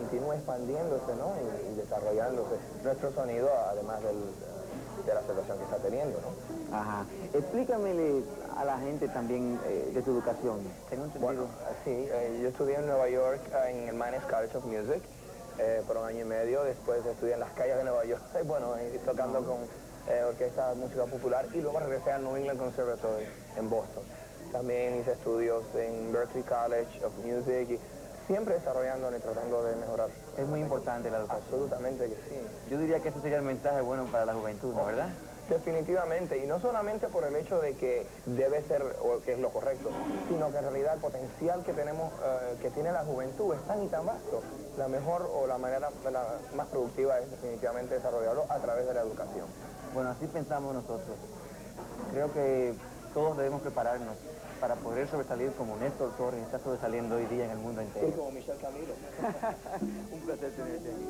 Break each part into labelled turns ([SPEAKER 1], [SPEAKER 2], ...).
[SPEAKER 1] continúe expandiéndose, ¿no? Y desarrollándose nuestro sonido, además de la aceptación que está teniendo, ¿no?
[SPEAKER 2] Ajá. Explícamele a la gente también de tu educación. Tengo entendido.
[SPEAKER 1] Bueno, sí, yo estudié en Nueva York, en el Mannes College of Music, por 1 año y medio. Después estudié en las calles de Nueva York, bueno, tocando con orquesta de música popular, y luego regresé al New England Conservatory en Boston. También hice estudios en Berklee College of Music, y siempre desarrollándome y tratando de mejorar.
[SPEAKER 2] Es muy importante la educación.
[SPEAKER 1] Absolutamente que sí.
[SPEAKER 2] Yo diría que ese sería el mensaje bueno para la juventud, ¿no, verdad?
[SPEAKER 1] Definitivamente, y no solamente por el hecho de que debe ser, o que es lo correcto, sino que en realidad el potencial que tenemos, que tiene la juventud es tan y tan vasto. La mejor o la manera más productiva es definitivamente desarrollarlo a través de la educación.
[SPEAKER 2] Bueno, así pensamos nosotros. Creo que todos debemos prepararnos para poder sobresalir como Néstor Torres está sobresaliendo hoy día en el mundo entero.
[SPEAKER 1] Sí, como Michel Camilo.
[SPEAKER 2] Un placer tenerte aquí.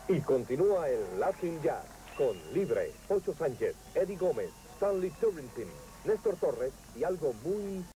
[SPEAKER 3] Y continúa el Latin Jazz con Libre, Pocho Sánchez, Eddie Gómez, Stanley Turrentine, Néstor Torres y algo muy...